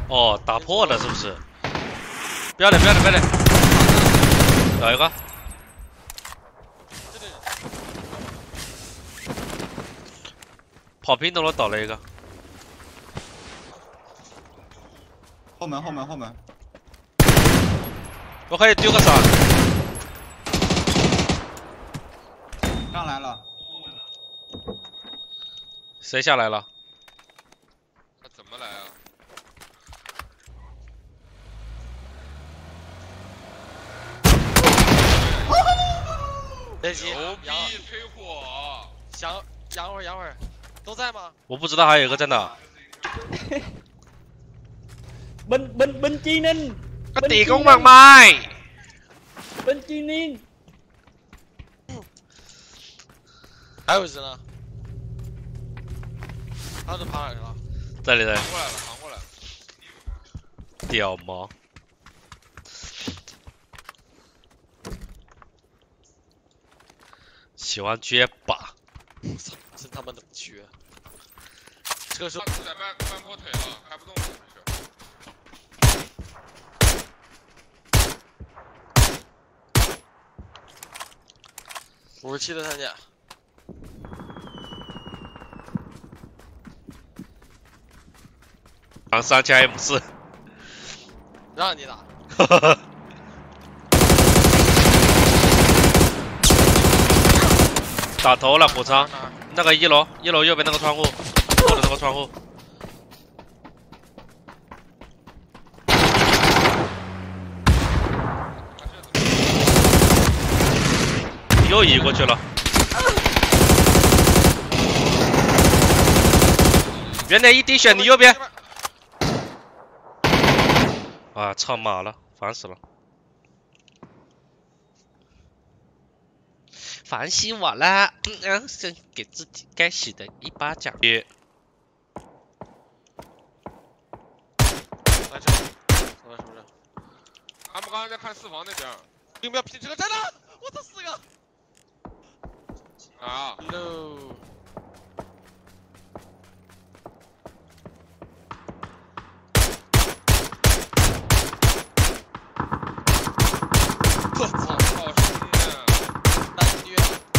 哦，打破了是不是？不要脸，不要脸，不要脸！找一个。 这里。 跑平等了，倒了一个。 后门，后门，后门。 我可以丢个伞。 上来了。 谁下来了？ 他怎么来啊？ 别急， 牛逼，吹火！ 养会儿，都在吗？ 我不知道还有一个在哪。 bên Chi Ninh. Cái tiền cũng bằng mai. Bên Chi Ninh. 还有一只呢？他是爬哪去了？ 这里的。 扛过来了，扛过来了。 屌毛。喜欢撅把。 我操，真他妈能撅！这个时候在半坡腿了，开不动了， 没事。57的看见。 3000 M4。 让你打。 打头了，补仓。那个一楼右边那个窗户，后的那个窗户。又移过去了。原点一滴血，你右边。啊，操马了，烦死了。烦死我了！先给自己该洗的一巴掌。 来这，是不是？ 他们刚才在看四房那边。 有没有拼这个站呢？我操，4个！ 啊 ！No。我操！ 好凶啊！ 大虐。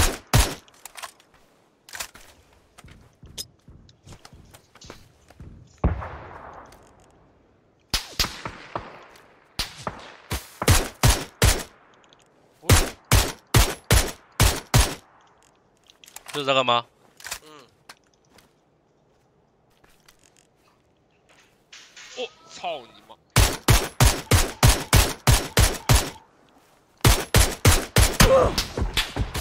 是这个吗？ 哦，操你妈！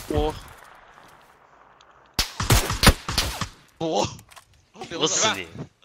我死你！